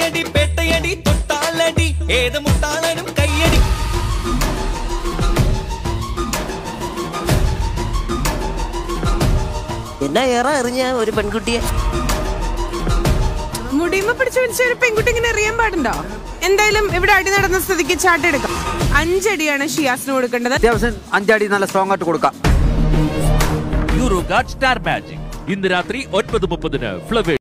ഒറ്റയടി പേട്ടയടി തൊട്ടാലടി ഏത് മുട്ടാളനും കയ്യടി. എന്നാ എറിഞ്ഞ ഒരു പെൺകുട്ടിയെ മുടിയുമ്പോ പിടിച്ചു വലിച്ച ഒരു പെൺകുട്ടി ഇങ്ങനെ എറിയാൻ പാടുണ്ടോ? എന്തായാലും ഇവിടെ അടി നടന്ന സ്ഥിതിക്ക് ചാട്ടെടുക്കാം. 5 അടിയാണ് ഷിയാസിന് കൊടുക്കേണ്ടത്. അത്യാവശ്യം 5 അടി നല്ല സ്ട്രോങ് ആയിട്ട് കൊടുക്കാം. യൂറോ ഗാർഡ് സ്റ്റാർ മാജിക് ഇന്ന് രാത്രി 9:30 ഫ്ലവേഴ്സ്.